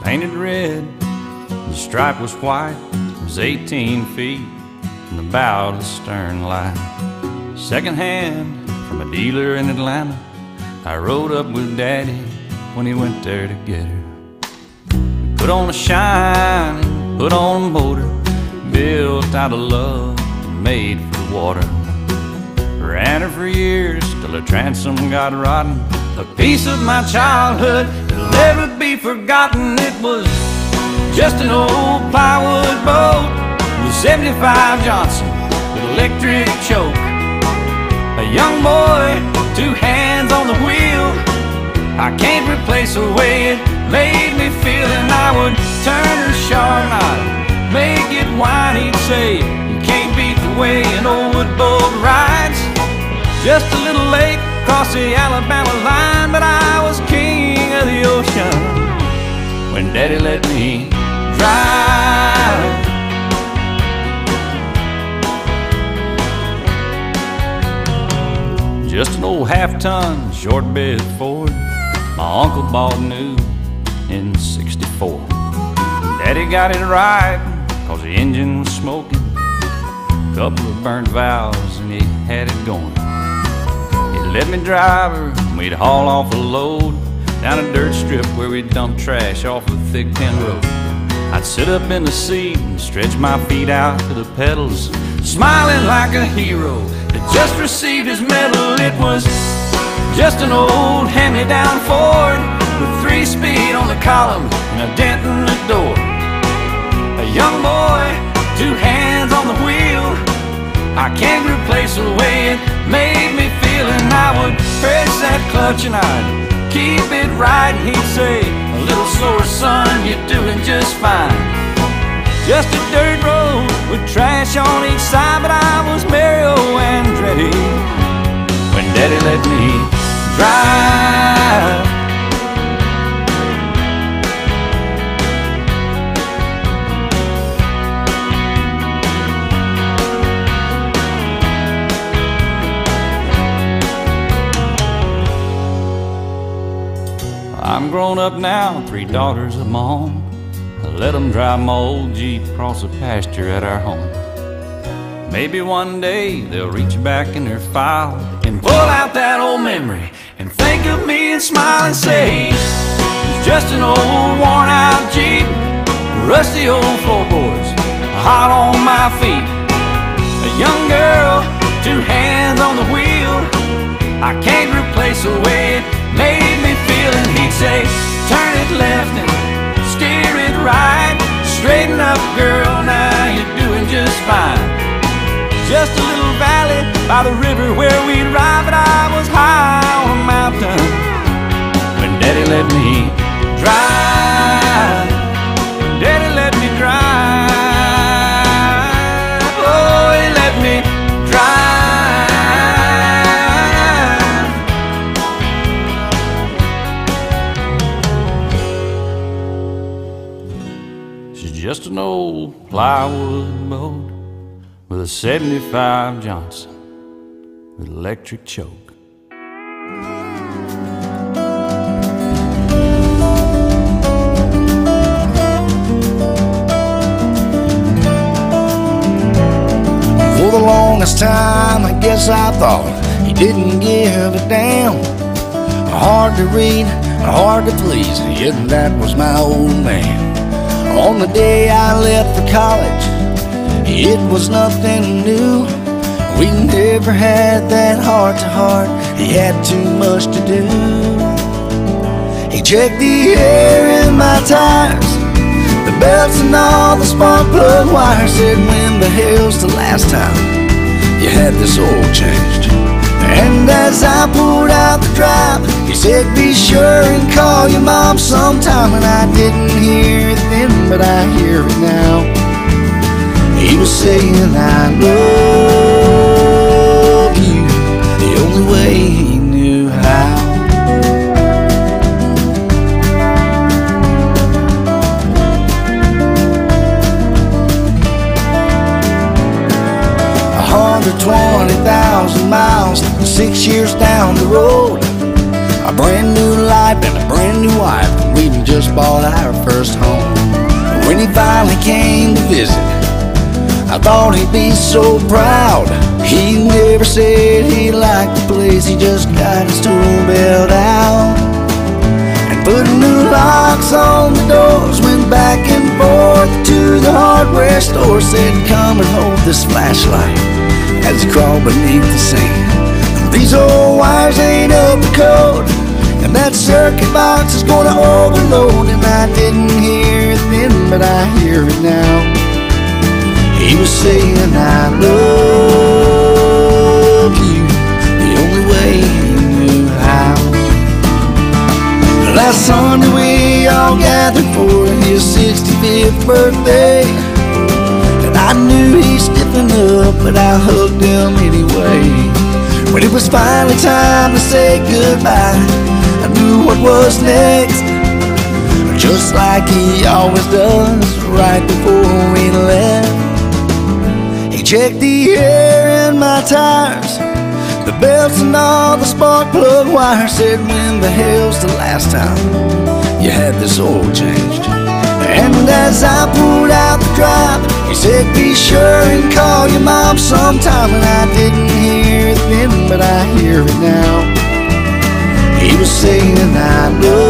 painted red, the stripe was white. It was 18 feet from the bow to the stern line. Second hand from a dealer in Atlanta, I rode up with Daddy when he went there to get her. Put on a shine, put on a motor, built out of love and made for the water. Ran her for years till the transom got rotten. A piece of my childhood that'll never be forgotten. It was just an old plywood boat with a 75 Johnson with electric choke. A young boy, 2 hands on the wheel. I can't replace the way it made me feel. And I would turn her sharp and I'd make it whine. He'd say, you can't beat the way an old wood boat rides. Just a little late across the Alabama line, but I was king of the ocean when Daddy let me drive. Just an old half-ton short bed Ford my uncle bought new in '64. Daddy got it right cause the engine was smoking, couple of burnt valves and he had it going. He'd let me drive her and we'd haul off a load down a dirt strip where we'd dump trash off a thick tin road. I'd sit up in the seat and stretch my feet out to the pedals, smiling like a hero that just received his medal. It was just an old hand-me-down Ford with 3-speed on the column and a dent in the door. A young boy, 2 hands on the wheel. I can't replace the way it made me feel. And I would press that clutch and I'd keep it right. And he'd say, a little slower son, you're doing just fine. Just a dirt road with trash on each side, but I was Mario Andretti when Daddy let me drive. I'm grown up now, 3 daughters of my own. I let them drive my old Jeep across the pasture at our home. Maybe one day they'll reach back in their file and pull out that old memory and think of me and smile and say, it's just an old worn out Jeep, rusty old floorboards, hot on my feet. A young girl, 2 hands on the wheel. I can't replace the way it made me feel. And he'd say, turn it left and steer it right. Straighten up, girl, now you're doing just fine. Just a little valley by the river where we'd ride, but I was high on a mountain when Daddy let me drive. Daddy let me drive. Oh, he let me drive. Just an old plywood boat with a 75 Johnson with electric choke. For the longest time, I guess I thought he didn't give a damn. Hard to read, hard to please, yet that was my old man. On the day I left for college, it was nothing new. We never had that heart-to-heart, he had too much to do. He checked the air in my tires, the belts and all the spark plug wires. Said, when the hell's the last time you had this oil changed? And as I pulled out the drive, he said, be sure and call your mom sometime. And I didn't hear it then, but I hear it now. He was saying, I love you, the only way he knew how. $120,000 miles, 6 years down the road, a brand new life and a brand new wife. We've just bought our first home. When he finally came to visit, I thought he'd be so proud. He never said he liked the place, he just got his tool belt out and put new locks on the doors. Went back and forth to the hardware store, said, "Come and hold this flashlight," as he crawled beneath the sand. "These old wires ain't up to code, and that circuit box is gonna overload." And I didn't hear it then, but I hear it now. He was saying, "I love you," the only way he knew how. Last Sunday we all gathered for his 65th birthday, and I knew he'd stiffen up, but I hugged him anyway. When it was finally time to say goodbye, I knew what was next, just like he always does right before we left. He checked the air in my tires, the belts and all the spark plug wires. Said, "When the hell's the last time you had this oil changed?" And as I pulled out the drive, he said, "Be sure and call your mom sometime." And I didn't hear it then, but I hear it now. He was saying, "I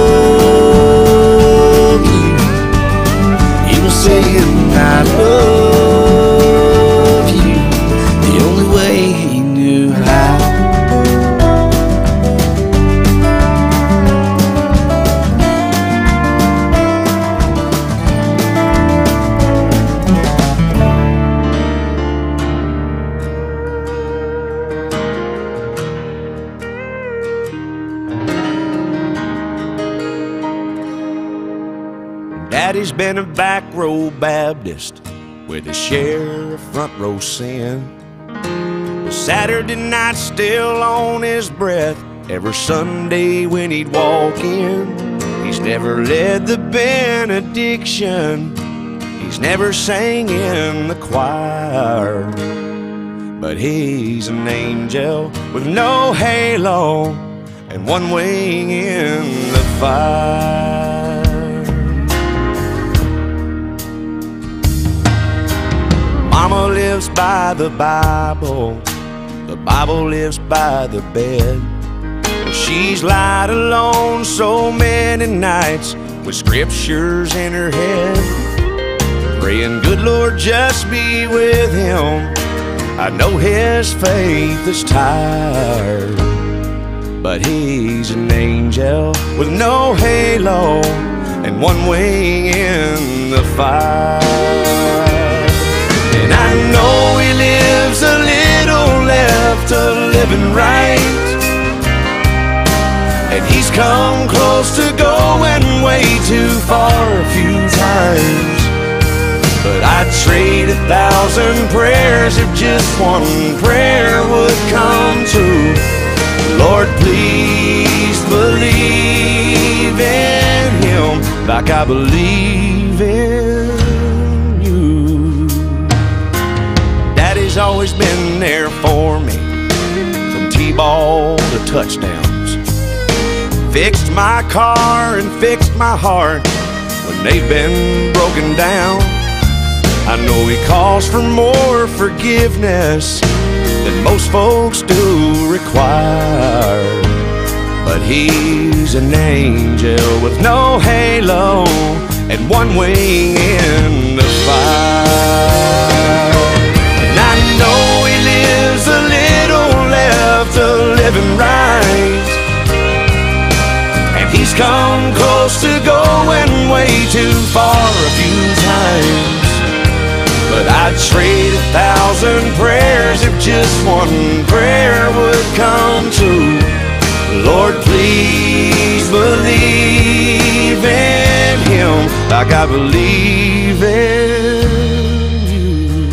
love you." He was saying, "I love you," the only way he knew how. Daddy's been a back row Baptist with a share of front row sin. But Saturday night still on his breath every Sunday when he'd walk in. He's never led the benediction, he's never sang in the choir, but he's an angel with no halo and one wing in the fire. Mama lives by the Bible lives by the bed. She's lied alone so many nights with scriptures in her head, praying, "Good Lord, just be with him. I know his faith is tired, but he's an angel with no halo and one wing in the fire." And I know he lives a little left of living right, and he's come close to going way too far a few times. But I'd trade 1,000 prayers if just one prayer would come true. Lord, please believe in him like I believe in you. Daddy's always been there for me, from T-ball to touchdowns. Fixed my car and fixed my heart when they've been broken down. I know he calls for more forgiveness than most folks do require, but he's an angel with no halo and one wing in the fire. And I know he lives a little left of living right, and he's come close to going way too far a few times. But I'd trade 1,000 prayers if just one prayer would come true. Lord, please believe in him like I believe in you.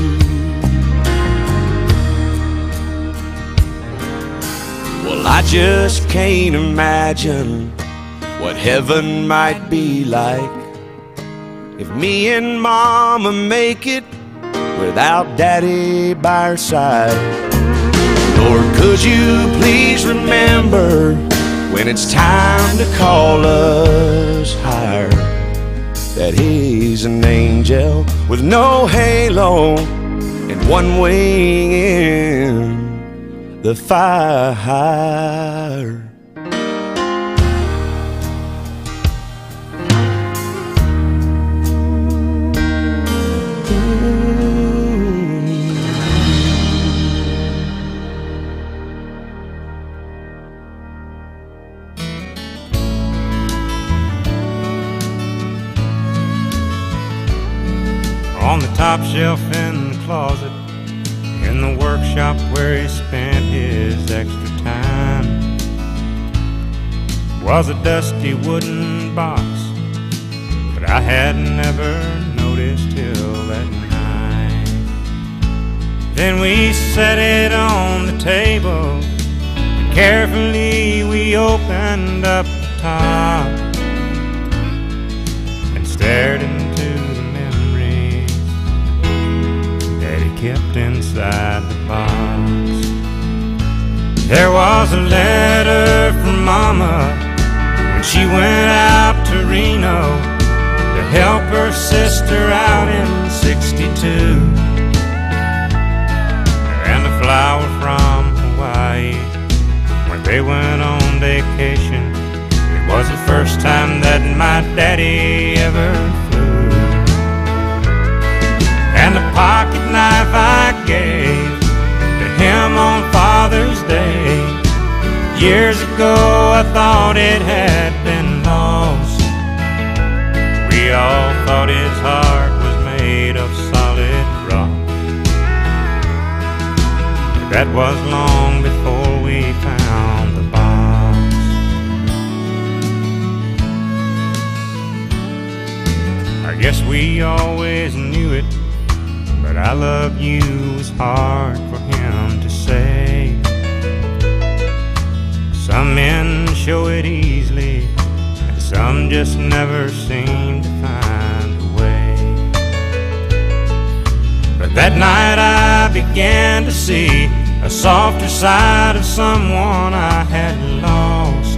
Well, I just can't imagine what heaven might be like if me and Mama make it without Daddy by our side. Lord, could you please remember when it's time to call us higher, that he's an angel with no halo and one wing in the fire. On the top shelf in the closet, in the workshop where he spent his extra time, was a dusty wooden box that I had never noticed till that night. Then we set it on the table, and carefully we opened up the top and stared into kept inside the box. There was a letter from Mama when she went out to Reno to help her sister out in '62, and a flower from Hawaii when they went on vacation. It was the first time that my daddy ever flew. And the pocket knife I gave to him on Father's Day. Years ago I thought it had been lost. We all thought his heart was made of solid rock, but that was long before we found the box. I guess we always knew it, but I love you was hard for him to say. Some men show it easily, and some just never seem to find a way. But that night I began to see a softer side of someone I had lost.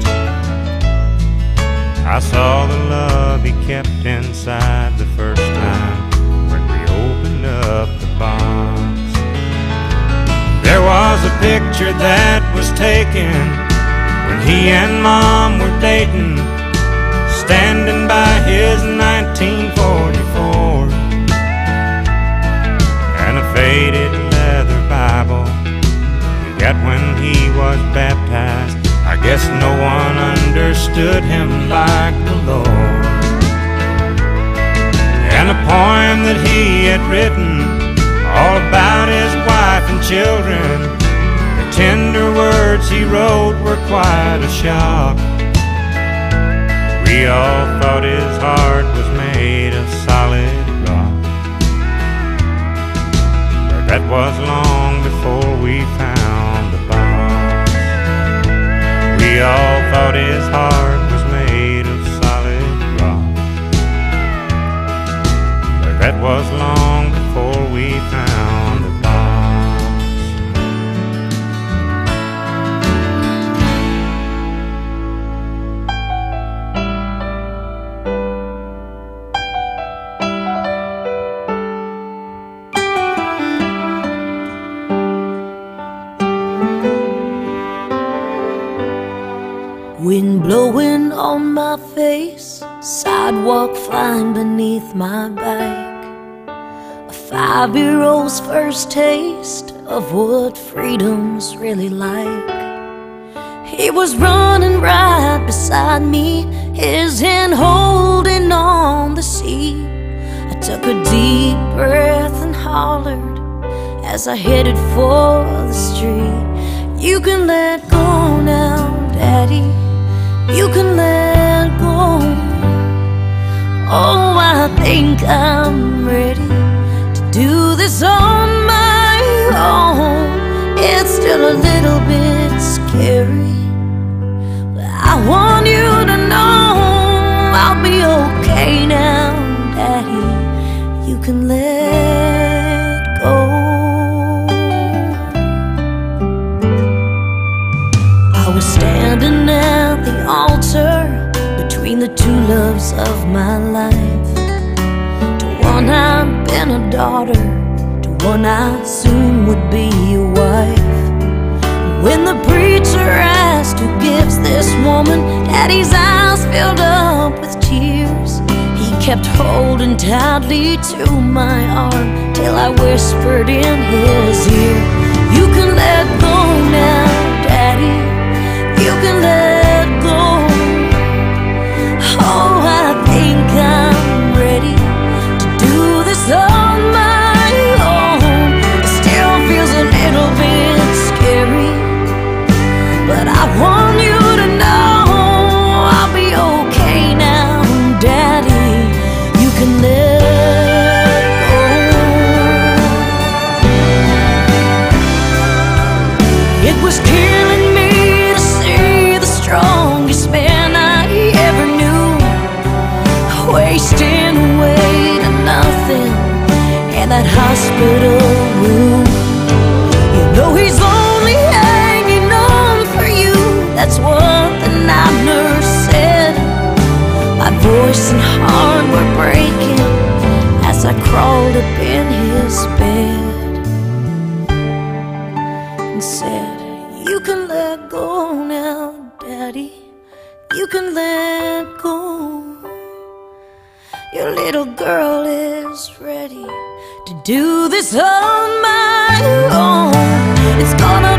I saw the love he kept inside the first time up the box. There was a picture that was taken when he and Mom were dating, standing by his 1944, and a faded leather Bible he got when he was baptized. I guess no one understood him like the Lord. And a poem that he had written all about his wife and children. The tender words he wrote were quite a shock. We all thought his heart was made of solid rock, but that was long before we found the box. We all thought his heart was made of solid rock, that was long before we found the box. Wind blowing on my face, sidewalk flying beneath my bike. A 5-year-old's first taste of what freedom's really like. He was running right beside me, his hand holding on the seat. I took a deep breath and hollered as I headed for the street. You can let go now, Daddy, you can let go. Oh, I think I'm ready to do this on my own. It's still a little bit scary, but I want you to know I'll be okay now, Daddy, you can let go. I was standing at the altar between the two loves of my life. To one I've been a daughter, to one I soon would be a wife. When the preacher asked who gives this woman, Daddy's eyes filled up with tears. He kept holding tightly to my arm till I whispered in his ear, "You can let go now, Daddy, you can let go. Oh, I think I'm ready to do this on my own. It still feels a little bit scary, but I want you to know I'll be okay now, Daddy. You can let go." It was killing me to see the strongest man I ever knew wasting away to nothing in that hospital room. You know he's only hanging on for you, that's what the night nurse said. My voice and heart were breaking as I crawled up in his bed and said, "You can let go now, Daddy, you can let go. Your little girl is ready to do this on my own. It's gonna